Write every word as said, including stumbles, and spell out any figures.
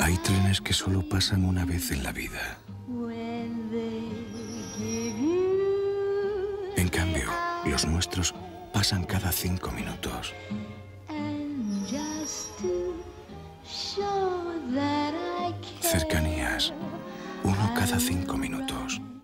Hay trenes que solo pasan una vez en la vida. En cambio, los nuestros pasan cada cinco minutos. Cercanías. Uno cada cinco minutos.